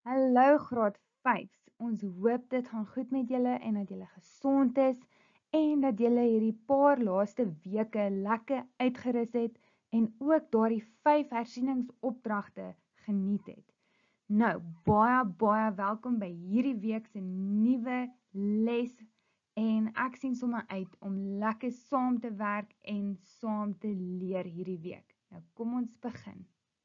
Hallo graad 5's. Ons hoop dit gaan goed met julle en dat julle gesond is en dat julle hierdie paar laaste weke lekker uitgerus het en ook daardie 5 hersieningsopdragte geniet het. Nou, baie welkom by hierdie week se nuwe les en ek sien sommer uit om lekker saam te werk en saam te leer hierdie week. Nou, kom ons begin.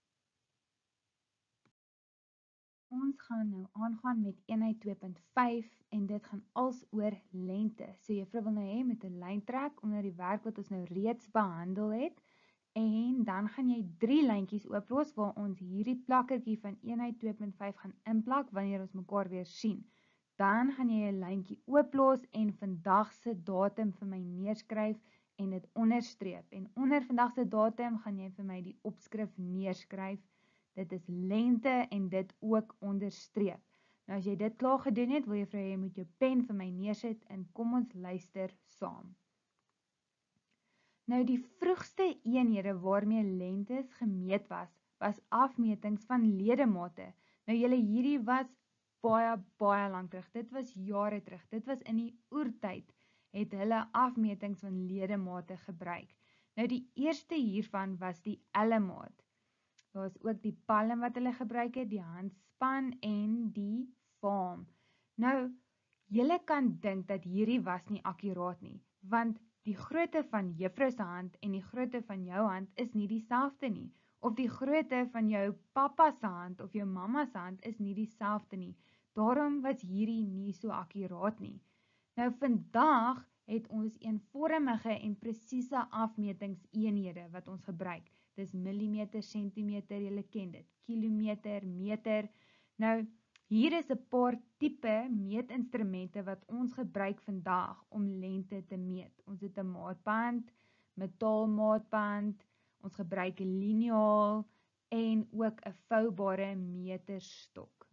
Ons gaan nou aangaan met eenheid 2.5 en dit gaan als oor lente. So juffrou wil nou hê met 'n lyn trek onder die werk wat ons nou reeds behandel het en dan gaan jy 3 lyntjies ooplos waar ons hierdie plakkertjie van eenheid 2.5 gaan inplak wanneer ons mekaar weer sien. Dan gaan jy 'n lyntjie ooplos en vandag se datum vir my neerskryf en dit onderstreep. En onder vandag se datum gaan jy vir my die opskrif neerskryf. Dit is lente en dit ook onderstreep. Nou as jy dit klaar gedoen het, wil juffrou jy moet jou pen vir my neersit en kom ons luister saam. Nou die vroegste eenhede waarmee lentes gemeet was afmetings van ledemate. Nou julle hierdie was baie lank terug. Dit was jare terug. Dit was in die oertyd het hulle afmetings van ledemate gebruik. Nou die eerste hiervan was die ellemaat. Daar is ook die palm wat hulle gebruik het, die handspan en die palm. Nou, julle kan dink dat hierdie was nie akkuraat nie, want die grootte van juffrou se hand en die grootte van jou hand is nie dieselfde nie, of die grootte van jou pappa se hand of jou mamma se hand is nie dieselfde nie. Daarom was hierdie nie so akkuraat nie. Nou vandag het ons eenvormige en presiese afmetingseenhede wat ons gebruik. Dis millimeter, sentimeter, julle ken dit, kilometer, meter. Nou, hier is 'n paar tipe meetinstrumente wat ons gebruik vandag om lente te meet. Ons het 'n maatband, metaalmaatband, ons gebruik 'n liniaal en ook 'n voubare meterstok.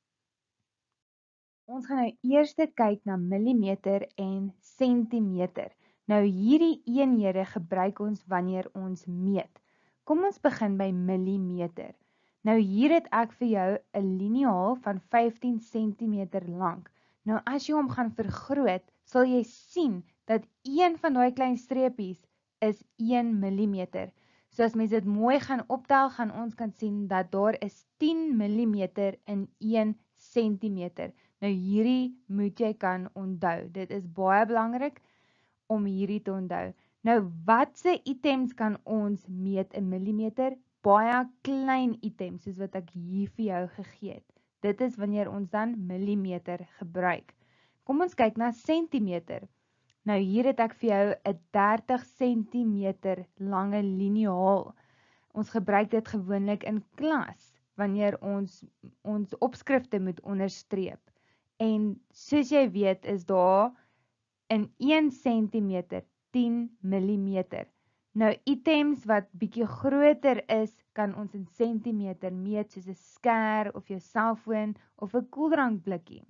Ons gaan nou eers kyk na millimeter en sentimeter. Nou hierdie eenhede gebruik ons wanneer ons meet. Kom ons begin by millimeter. Nou hier het ek vir jou 'n liniaal van 15 cm lank. Nou as jy hom gaan vergroot, sal jy sien dat een van daai klein streepies is 1 mm. So as mens dit mooi gaan optel, gaan ons kan sien dat daar is 10 mm in 1 cm. Nou hierdie moet jy kan onthou. Dit is baie belangrik om hierdie te onthou. Nou, watse items kan ons meet in millimeter? Baie klein items, soos wat ek hier vir jou gegee het. Dit is wanneer ons dan millimeter gebruik. Kom ons kyk na sentimeter. Nou, hier het ek vir jou 'n 30 cm lange liniaal. Ons gebruik dit gewoonlik in klas, wanneer ons opskrifte moet onderstreep. En soos jy weet, is daar in 1 cm 10 mm. Nou items wat bietjie groter is, kan ons in sentimeter meet, soos 'n skêr of jou selfoon of 'n koeldrankblikkie.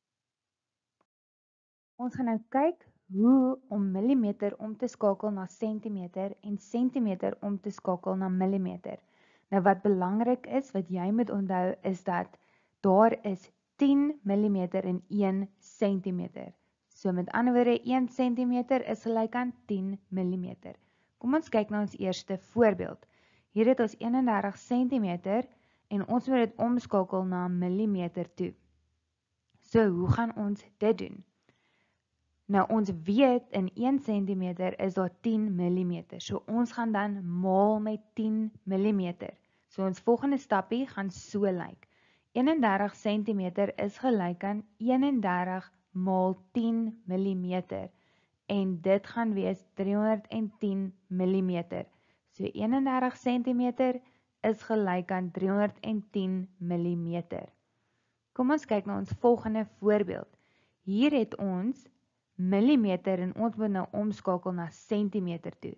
Ons gaan nou kyk hoe om millimeter om te skakel na sentimeter en sentimeter om te skakel na millimeter. Nou wat belangrik is, wat jy moet onthou, is dat daar is 10 mm in 1 cm. So met ander woorde, 1 cm is gelyk aan 10 mm. Kom ons kyk na ons eerste voorbeeld. Hier het ons 31 cm en ons moet dit omskakel na millimeter toe. So hoe gaan ons dit doen? Nou ons weet in 1 cm is daar 10 mm. So ons gaan dan maal met 10 mm. So ons volgende stappie gaan so lyk. 31 cm is gelyk aan 31 maal 10 mm en dit gaan wees 310 mm. So 31 cm is gelyk aan 310 mm. Kom ons kyk na ons volgende voorbeeld. Hier het ons millimeter en ons moet nou omskakel na centimeter toe.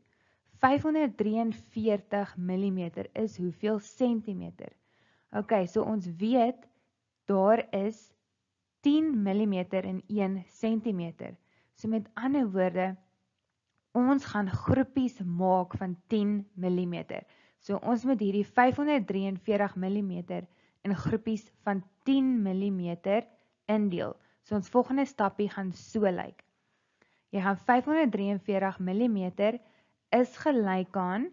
543 mm is hoeveel centimeter? Ok, so ons weet daar is 10 mm in 1 cm. So met ander woorde, ons gaan groepies maak van 10 mm. So ons moet hierdie 543 mm in groepies van 10 mm indeel. So ons volgende stappie gaan so lyk. Jy gaan 543 mm is gelyk aan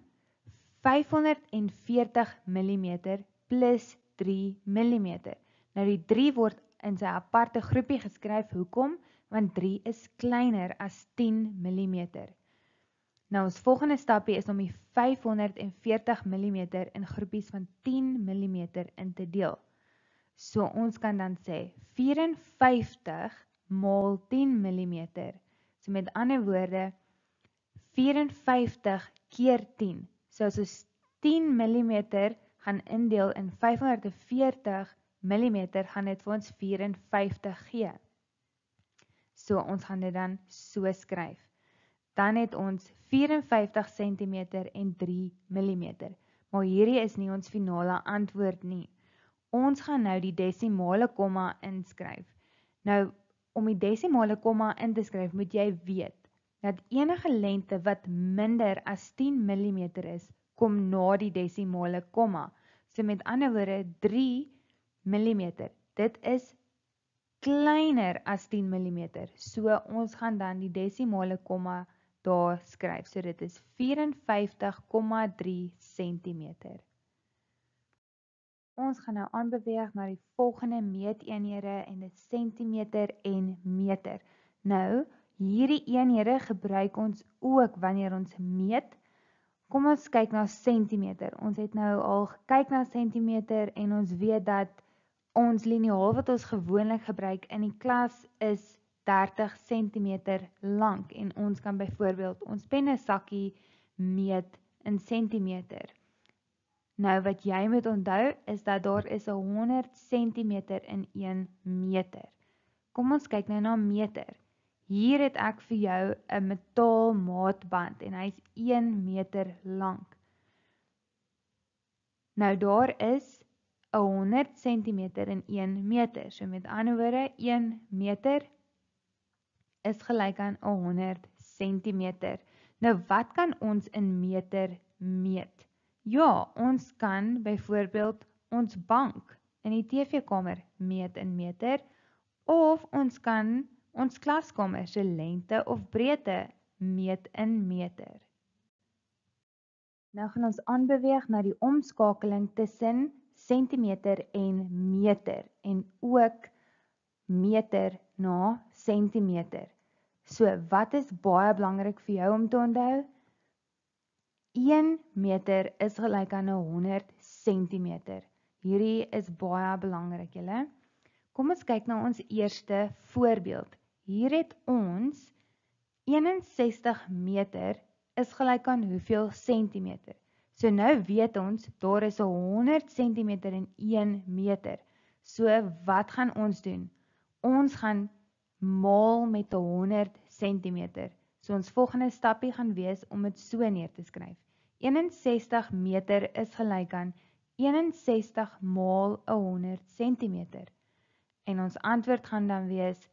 540 mm plus 3 mm. Nou die 3 word in sy aparte groepie geskryf. Hoekom? Want 3 is kleiner as 10 mm. Nou ons volgende stappie is om die 540 mm in groepies van 10 mm in te deel. So ons kan dan sê 54 maal 10 mm. So met ander woorde 54 keer 10. So as ons 10 mm gaan indeel in 540 mm, gaan dit vir ons 54 gee. So ons gaan dit dan so skryf. Dan het ons 54 cm en 3 mm. Maar hierdie is nie ons finale antwoord nie. Ons gaan nou die desimale komma inskryf. Nou, om die desimale komma in te skryf, moet jy weet dat enige lengte wat minder as 10 mm is, kom na die desimale komma. So met ander woorde 3 mm, dit is kleiner as 10 mm. So ons gaan dan die desimale komma daar skryf. So dit is 54,3 cm. Ons gaan nou aanbeweeg na die volgende meeteenhede en dit centimeter en meter. Nou, hierdie eenhede gebruik ons ook wanneer ons meet. Kom ons kyk na centimeter. Ons het nou al gekyk na centimeter en ons weet dat ons liniaal wat ons gewoonlik gebruik in die klas is 30 cm lang en ons kan byvoorbeeld ons pennesakkie meet in centimeter. Nou wat jy moet onthou is dat daar is 100 cm in 1 meter. Kom ons kyk nou na meter. Hier het ek vir jou 'n metaal maatband en hy is 1 meter lang. Nou daar is 100 cm in 1 meter. So met ander woorde 1 meter is gelyk aan 100 cm. Nou wat kan ons in meter meet? Ja, ons kan byvoorbeeld ons bank in die TV-kamer meet in meter of ons kan ons klaskamer se lengte of breedte meet in meter. Nou gaan ons aanbeweeg na die omskakeling tussen centimeter en ook meter na centimeter. So wat is baie belangrik vir jou om te onthou? 1 meter is gelyk aan 100 centimeter. Hierdie is baie belangrik, julle. Kom ons kyk na ons eerste voorbeeld. Hier het ons 61 meter is gelyk aan hoeveel centimeter. So nou weet ons, daar is 100 centimeter in 1 meter. So wat gaan ons doen? Ons gaan maal met 100 centimeter. So ons volgende stappie gaan wees om dit so neer te skryf. 61 meter is gelyk aan 61 maal 100 centimeter. En ons antwoord gaan dan wees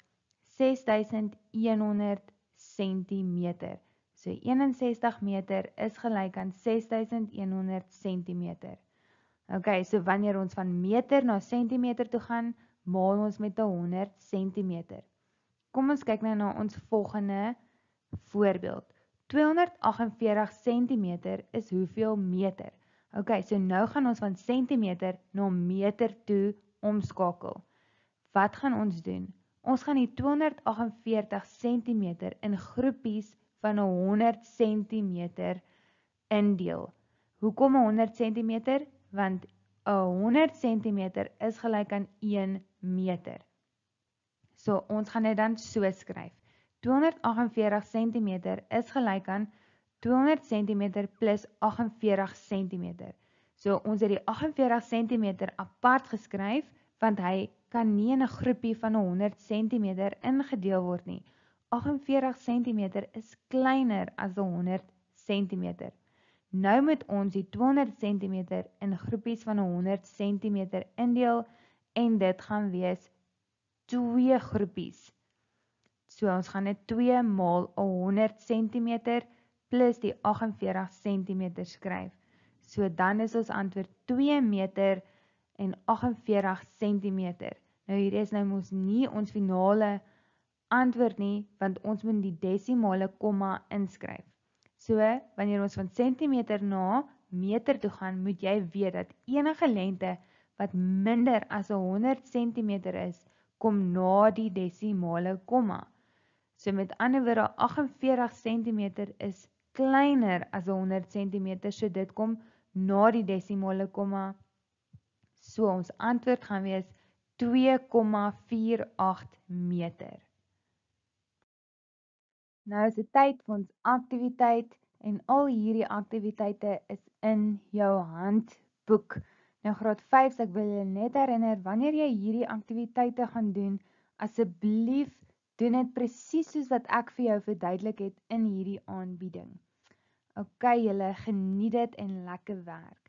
6100 centimeter. So 61 meter is gelyk aan 6100 centimeter. Ok, so wanneer ons van meter na centimeter toe gaan, maal ons met 100 centimeter. Kom ons kyk nou na ons volgende voorbeeld. 248 centimeter is hoeveel meter? Ok, so nou gaan ons van centimeter na meter toe omskakel. Wat gaan ons doen? Ons gaan die 248 centimeter in groepies van 100 centimeter indeel. Hoekom 100 centimeter? Want 100 centimeter is gelyk aan 1 meter. So ons gaan dit dan so skryf. 248 centimeter is gelyk aan 200 centimeter plus 48 centimeter. So ons het die 48 centimeter apart geskryf, want hy kan nie in 'n groepie van 100 centimeter ingedeel word nie. 48 centimeter is kleiner as 100 centimeter. Nou moet ons die 200 centimeter in groepies van 100 centimeter indeel en dit gaan wees 2 groepies. So ons gaan dit 2 maal 100 centimeter plus die 48 centimeter skryf. So dan is ons antwoord 2 meter en 48 cm. Nou hier is nou mos nie ons finale antwoord nie, want ons moet die desimale komma inskryf. So, wanneer ons van centimeter na meter toe gaan, moet jy weet dat enige lengte wat minder as 100 cm is, kom na die desimale komma. So met ander woorde, 48 cm is kleiner as 100 cm, so dit kom na die desimale komma. So ons antwoord gaan wees 2,48 meter. Nou is dit tyd vir ons aktiwiteit en al hierdie aktiwiteite is in jou handboek. Nou graad 5, so ek wil julle net herinner, wanneer jy hierdie aktiwiteite gaan doen, asseblief doen dit presies soos wat ek vir jou verduidelik het in hierdie aanbieding. OK, julle geniet dit en lekker werk.